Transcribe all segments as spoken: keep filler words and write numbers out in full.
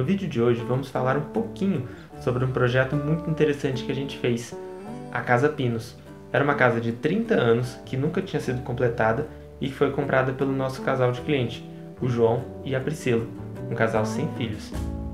No vídeo de hoje vamos falar um pouquinho sobre um projeto muito interessante que a gente fez, a Casa Pinos. Era uma casa de trinta anos que nunca tinha sido completada e que foi comprada pelo nosso casal de cliente, o João e a Priscila, um casal sem filhos.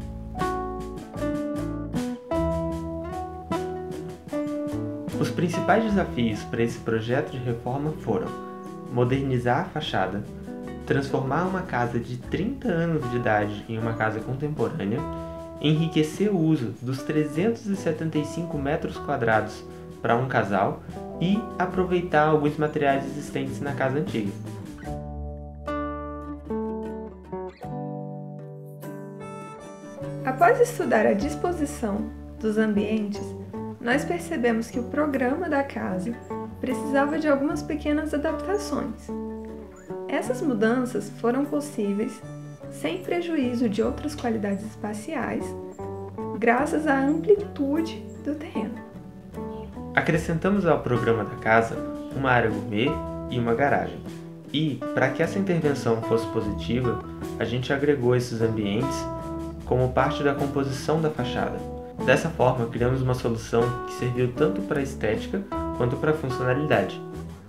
Os principais desafios para esse projeto de reforma foram modernizar a fachada, transformar uma casa de trinta anos de idade em uma casa contemporânea, enriquecer o uso dos trezentos e setenta e cinco metros quadrados para um casal e aproveitar alguns materiais existentes na casa antiga. Após estudar a disposição dos ambientes, nós percebemos que o programa da casa precisava de algumas pequenas adaptações. Essas mudanças foram possíveis sem prejuízo de outras qualidades espaciais, graças à amplitude do terreno. Acrescentamos ao programa da casa uma área gourmet e uma garagem. E, para que essa intervenção fosse positiva, a gente agregou esses ambientes como parte da composição da fachada. Dessa forma, criamos uma solução que serviu tanto para a estética quanto para a funcionalidade.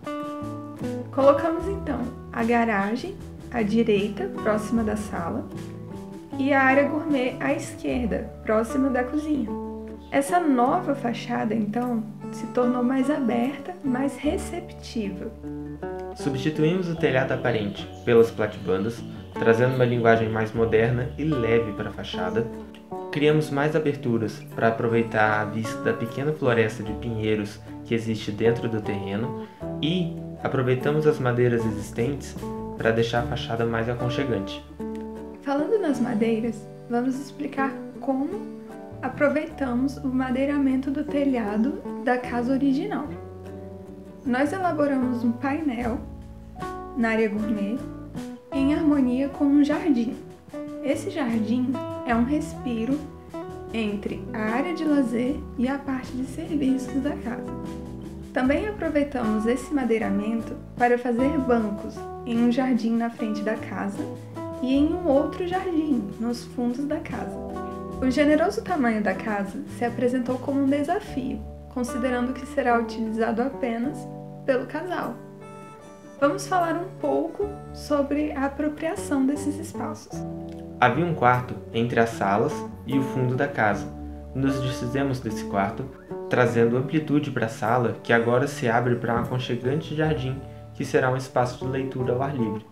Colocamos então a garagem à direita, próxima da sala, e a área gourmet à esquerda, próxima da cozinha. Essa nova fachada, então, se tornou mais aberta, mais receptiva. Substituímos o telhado aparente pelas platibandas, trazendo uma linguagem mais moderna e leve para a fachada. Criamos mais aberturas para aproveitar a vista da pequena floresta de pinheiros que existe dentro do terreno e aproveitamos as madeiras existentes para deixar a fachada mais aconchegante. Falando nas madeiras, vamos explicar como aproveitamos o madeiramento do telhado da casa original. Nós elaboramos um painel na área gourmet em harmonia com um jardim. Esse jardim é um respiro entre a área de lazer e a parte de serviços da casa. Também aproveitamos esse madeiramento para fazer bancos em um jardim na frente da casa e em um outro jardim nos fundos da casa. O generoso tamanho da casa se apresentou como um desafio, considerando que será utilizado apenas pelo casal. Vamos falar um pouco sobre a apropriação desses espaços. Havia um quarto entre as salas e o fundo da casa. Nos desfizemos desse quarto, trazendo amplitude para a sala, que agora se abre para um aconchegante jardim, que será um espaço de leitura ao ar livre.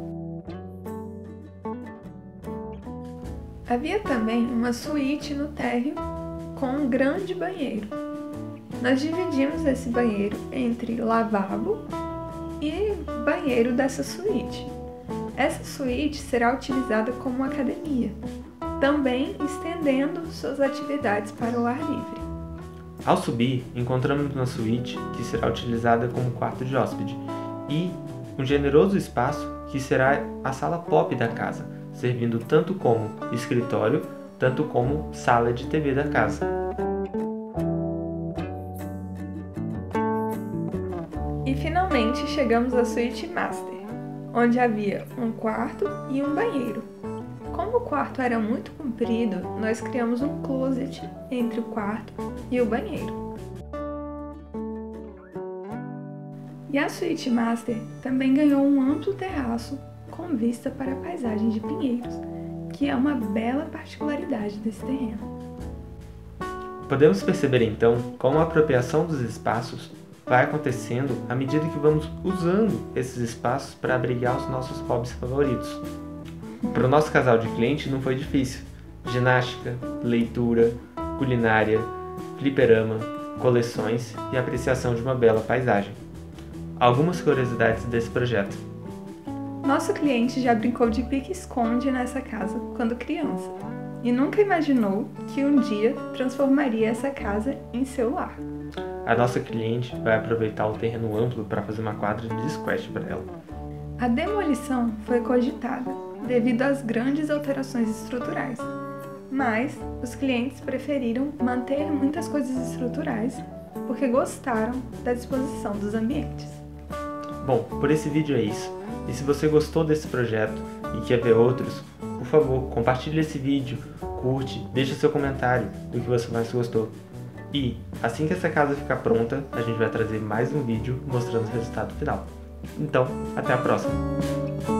Havia também uma suíte no térreo com um grande banheiro. Nós dividimos esse banheiro entre lavabo e banheiro dessa suíte. Essa suíte será utilizada como academia, também estendendo suas atividades para o ar livre. Ao subir, encontramos uma suíte que será utilizada como quarto de hóspede e um generoso espaço que será a sala pop da casa, servindo tanto como escritório, tanto como sala de T V da casa. E finalmente chegamos à suíte master, onde havia um quarto e um banheiro. Como o quarto era muito comprido, nós criamos um closet entre o quarto e o banheiro. E a suíte master também ganhou um amplo terraço com vista para a paisagem de pinheiros, que é uma bela particularidade desse terreno. Podemos perceber então como a apropriação dos espaços vai acontecendo à medida que vamos usando esses espaços para abrigar os nossos hobbies favoritos. Para o nosso casal de cliente não foi difícil. Ginástica, leitura, culinária, fliperama, coleções e apreciação de uma bela paisagem. Algumas curiosidades desse projeto. Nosso cliente já brincou de pique-esconde nessa casa quando criança e nunca imaginou que um dia transformaria essa casa em seu lar. A nossa cliente vai aproveitar o terreno amplo para fazer uma quadra de squash para ela. A demolição foi cogitada devido às grandes alterações estruturais, mas os clientes preferiram manter muitas coisas estruturais porque gostaram da disposição dos ambientes. Bom, por esse vídeo é isso. E se você gostou desse projeto e quer ver outros, por favor, compartilhe esse vídeo curte, deixa seu comentário do que você mais gostou. E assim que essa casa ficar pronta, a gente vai trazer mais um vídeo mostrando o resultado final. Então, até a próxima!